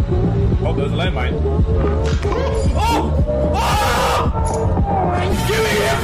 Oh, there's a landmine. Oh! Oh! Give me him!